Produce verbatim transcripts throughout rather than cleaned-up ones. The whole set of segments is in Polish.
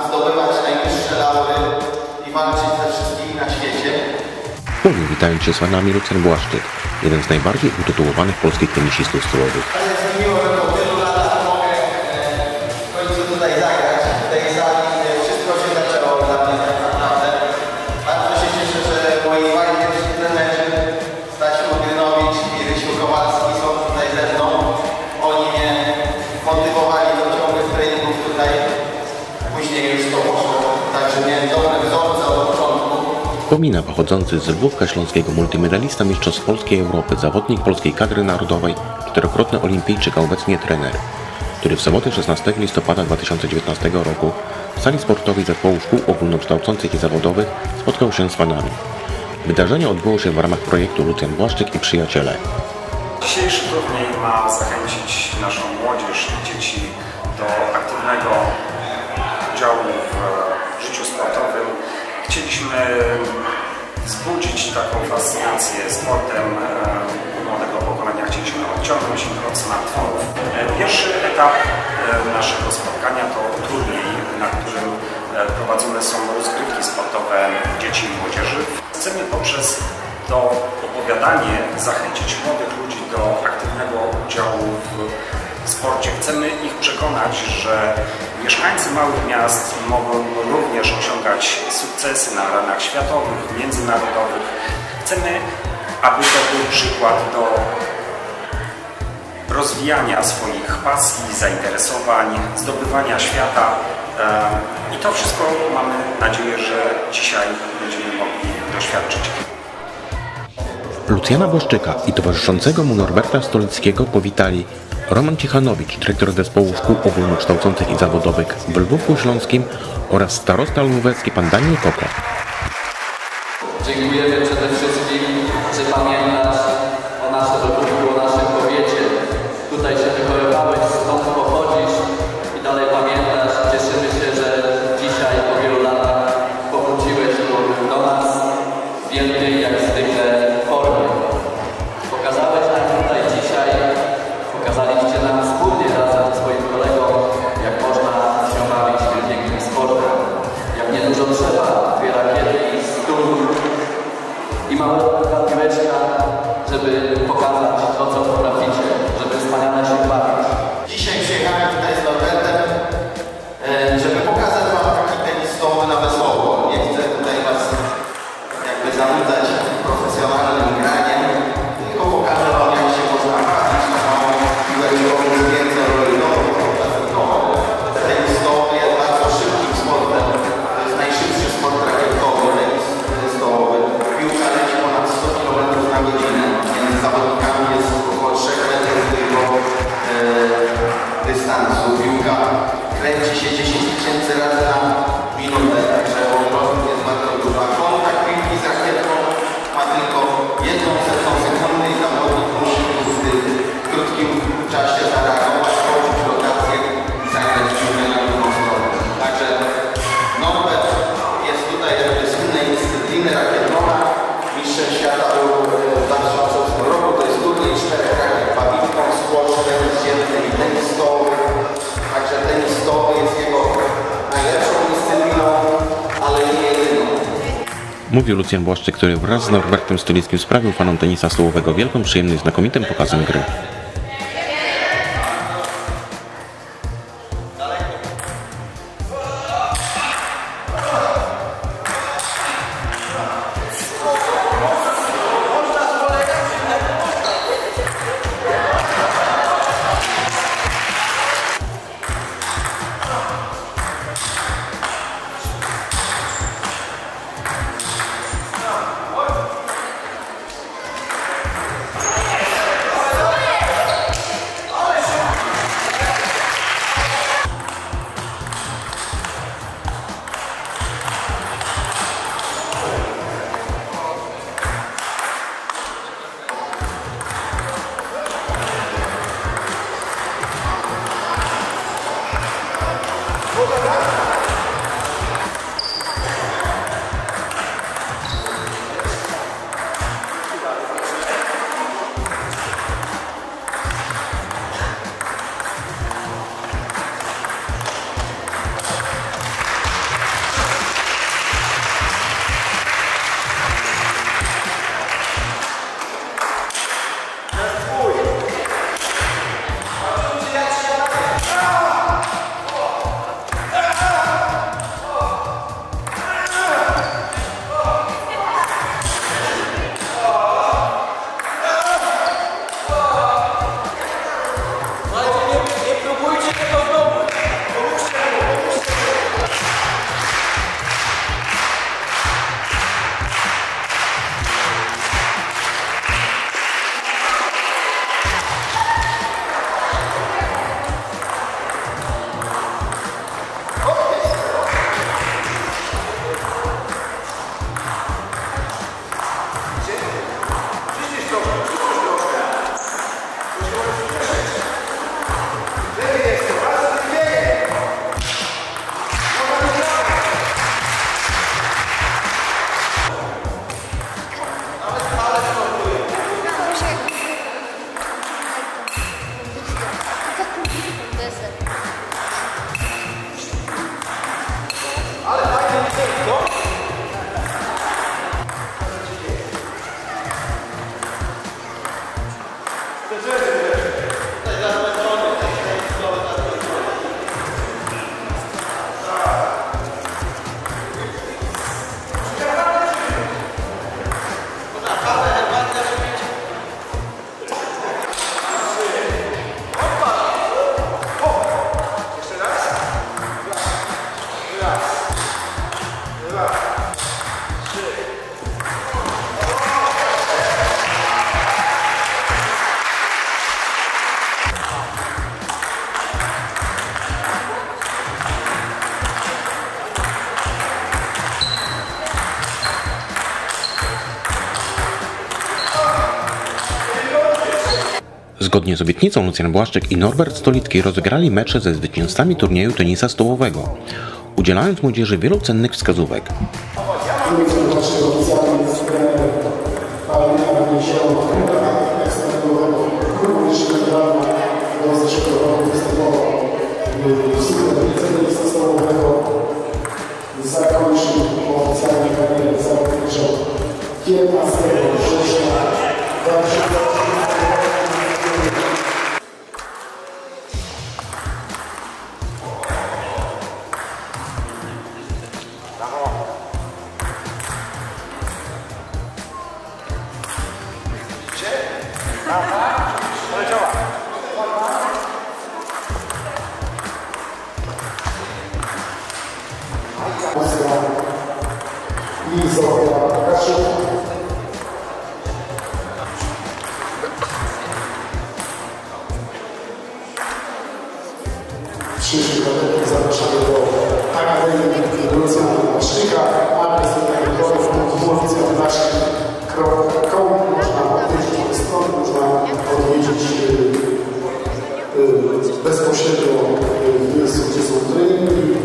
zdobywać najwyższe laury i walczyć ze wszystkimi na świecie. Mówił, witając się z fanami, Lucjan Błaszczyk, jeden z najbardziej utytułowanych polskich tenisistów stołowych. Ale jest mi miło, że po wielu latach mogę w końcu tutaj zagrać. W tej sali wszystko się zaczęło dla mnie tak naprawdę. Bardzo się cieszę, że moi najlepsi trenerzy Stasiu Grynowicz i Rysiu Kowalski są tutaj ze mną. Oni mnie motywowali do ciągłych treningów tutaj. Później już to poszło, także miałem dobre wzorce od początku. Wspomina pochodzący z Lwówka Śląskiego multimedalista mistrzostw Polski i Europy, zawodnik polskiej kadry narodowej, czterokrotny olimpijczyk, a obecnie trener, który w sobotę szesnastego listopada dwa tysiące dziewiętnastego roku w sali sportowej zespołu szkół ogólnokształcących i zawodowych spotkał się z fanami. Wydarzenie odbyło się w ramach projektu Lucjan Błaszczyk i Przyjaciele. Dzisiejszy turniej ma zachęcić naszą młodzież i dzieci do aktywnego udziału w życiu sportowym. Chcieliśmy wzbudzić taką fascynację sportem u młodego pokolenia. Chcieliśmy odciągnąć ich od smartfonów. Pierwszy etap naszego spotkania to turniej, na którym prowadzone są rozgrywki sportowe dzieci i młodzieży. Chcemy poprzez to opowiadanie zachęcić młodych ludzi do aktywnego udziału w sporcie. Chcemy ich przekonać, że mieszkańcy małych miast mogą również osiągać sukcesy na arenach światowych, międzynarodowych. Chcemy, aby to był przykład do rozwijania swoich pasji, zainteresowań, zdobywania świata. I to wszystko mamy nadzieję, że dzisiaj będziemy mogli doświadczyć. Lucjana Błaszczyka i towarzyszącego mu Norberta Stolickiego powitali Roman Cichanowicz, dyrektor zespołu szkół ogólnokształcących i zawodowych w Lwówku Śląskim, oraz starosta lwówecki pan Daniel Koko. Dziękujemy przede wszystkim, że pamiętasz o naszym Lwówku, o naszym powiecie. Tutaj się wychowywałeś, stąd pochodzisz i dalej pamiętasz. Cieszymy się, że dzisiaj po wielu latach powróciłeś do nas w wielkiej, jak zwykle, formie. Pokazałeś nam tutaj dzisiaj, pokazaliście nam wspólnie razem ze swoim kolegą, jak można się bawić pięknym sportem. Jak niedużo trzeba, dwie rakiety i stół i mała piłeczka, żeby pokazać to, co potraficie, żeby wspaniale się bawić. Dzisiaj przyjechałem tutaj z Norbertem, żeby pokazać wam taki tenis stołowy na wesoło. Nie chcę tutaj was jakby zanudzać profesjonalnym graniem, tylko pokażę wam, jak się można bawić na małą piłeczką z więcej rolową. Tenis stołowy jest bardzo szybkim sportem. To jest najszybszy sport rakietowy, tenis stołowy. Piłka leci ponad sto kilometrów na godzinę. Między zawodnikami jest około trzech metrów tylko e, dystansu. Piłka kręci się dziesięć tysięcy razy na minutę, także obrotów jest bardzo dużo. A kontakt piłki z rakietką ma tylko jedną setną sekundy i zawodnik musi w krótkim czasie zareagować, skończyć rotację i zagrać piłkę na drugą stronę. Także Norbert jest tutaj z innej dyscypliny rakietowa. Mistrzem świata był w dwa tysiące ósmym roku. To jest turniej czterech rakiet. Badminton, squash, tenis ziemny i tenis stołowy. Także tenis stołowy jest jego najlepszą dyscypliną, ale nie jedyną. Mówił Lucjan Błaszczyk, który wraz z Norbertem Stolickim sprawił fanom tenisa stołowego wielką przyjemność znakomitym pokazem gry. Zgodnie z obietnicą Lucjan Błaszczyk i Norbert Stolicki rozegrali mecze ze zwycięzcami turnieju tenisa stołowego, udzielając młodzieży wielu cennych wskazówek. Zakończył oficjalnie karierę zawodniczą piętnastego września dwa tysiące i Zofia Kaszuk. Przyszły kadetów zapraszamy do Akademii Lucjana Błaszczyka, adres do tego kontynuacja naszych kropek com. Można odwiedzić tę stronę, można odwiedzić y, y, bezpośrednio w miejscu, gdzie są treningi.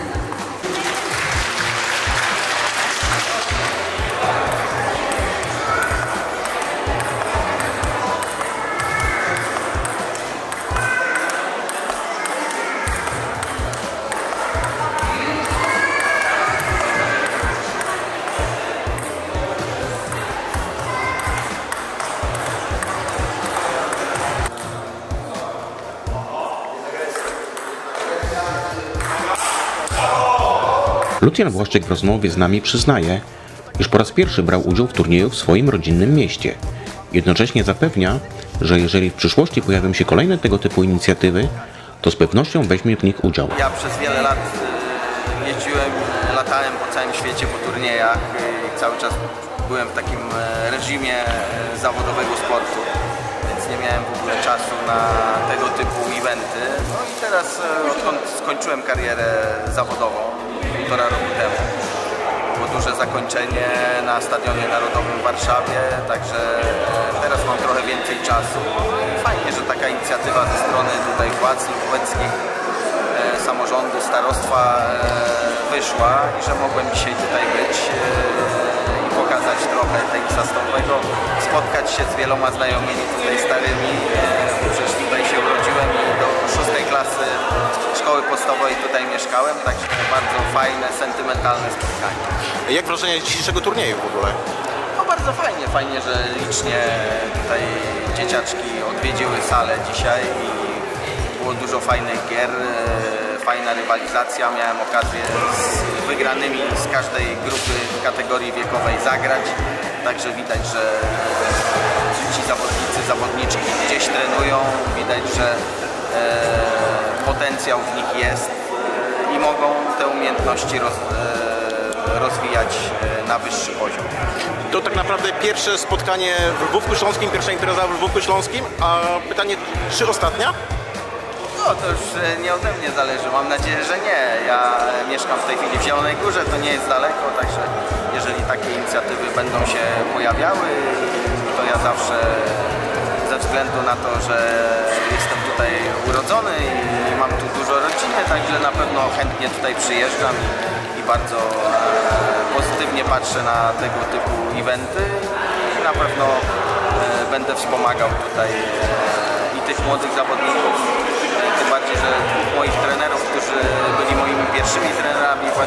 Lucjan Błaszczyk w rozmowie z nami przyznaje, iż po raz pierwszy brał udział w turnieju w swoim rodzinnym mieście. Jednocześnie zapewnia, że jeżeli w przyszłości pojawią się kolejne tego typu inicjatywy, to z pewnością weźmie w nich udział. Ja przez wiele lat jeździłem, latałem po całym świecie po turniejach i cały czas byłem w takim reżimie zawodowego sportu, więc nie miałem w ogóle czasu na tego typu eventy. No i teraz, odkąd skończyłem karierę zawodową, półtora roku temu, było duże zakończenie na Stadionie Narodowym w Warszawie, także teraz mam trochę więcej czasu. Fajnie, że taka inicjatywa ze strony tutaj władz luboweckich, samorządu, starostwa wyszła i że mogłem dzisiaj tutaj być i pokazać trochę tenisa stołowego, spotkać się z wieloma znajomymi tutaj starymi, bo przecież tutaj się urodziłem i do szóstej klasy szkoły podstawowej tutaj mieszkałem, także bardzo fajne, sentymentalne spotkanie. Jak wrażenie dzisiejszego turnieju w ogóle? No bardzo fajnie, fajnie, że licznie tutaj dzieciaczki odwiedziły salę dzisiaj i było dużo fajnych gier, fajna rywalizacja. Miałem okazję z wygranymi z każdej grupy w kategorii wiekowej zagrać, także widać, że ci zawodnicy, zawodniczki gdzieś trenują, widać, że potencjał w nich jest i mogą te umiejętności roz, rozwijać na wyższy poziom. To tak naprawdę pierwsze spotkanie w Lwówku Śląskim, pierwsza impreza w Lwówku Śląskim, a pytanie, czy ostatnia? No to już nie ode mnie zależy, mam nadzieję, że nie. Ja mieszkam w tej chwili w Zielonej Górze, to nie jest daleko, także jeżeli takie inicjatywy będą się pojawiały, to ja zawsze ze względu na to, że jestem tutaj urodzony i mam tu dużo rodziny, także na pewno chętnie tutaj przyjeżdżam i, i bardzo pozytywnie patrzę na tego typu eventy i na pewno będę wspomagał tutaj i tych młodych zawodników, tym bardziej, że moich trenerów, którzy byli moimi pierwszymi trenerami, właśnie Ryszard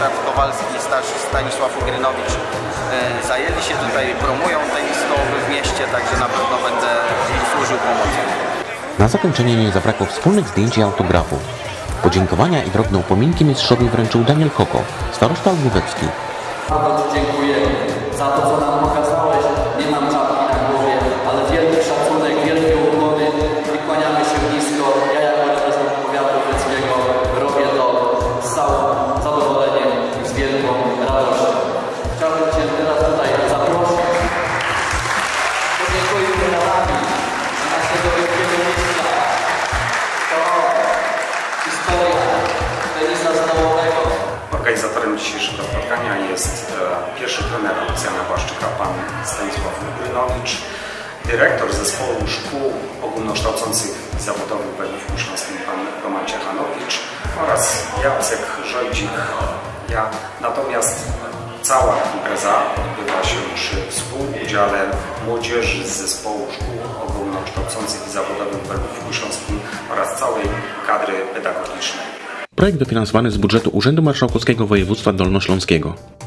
Ryszard Kowalski i Stanisław Ugrynowicz zajęli się tutaj, promują tenis stołowy w mieście, także na pewno będę im służył pomocą. Na zakończenie nie zabrakło wspólnych zdjęć i autografów. Podziękowania i drobne upominki mistrzowi wręczył Daniel Koko, starosta Główecki. Bardzo Ci dziękujemy za to, co nam pokazałeś. Nie mam czapki na głowie, ale wielki szacunek, wielkie ukłony i kłaniamy się nisko. Ja jako prezydent powiatu łódzkiego robię to z całym zadowoleniem i z wielką radością. Chciałbym Cię teraz tutaj zaprosić. Podziękujmy brawami za naszego wielkiego mistrza. To historia tenisa stołowego. Organizatorem dzisiejszego spotkania jest e, pierwszy trener Lucjana Błaszczyka, pan Stanisław Ugrynowicz, dyrektor zespołu szkół ogólnokształcących i zawodowych w Województwie Śląskim, pan Roman Ciechanowicz oraz Jacek Żojdzik. Ja. Natomiast cała impreza odbywa się przy współudziale młodzieży z zespołu szkół ogólnokształcących i zawodowych w Województwie Śląskim oraz całej kadry pedagogicznej. Projekt dofinansowany z budżetu Urzędu Marszałkowskiego Województwa Dolnośląskiego.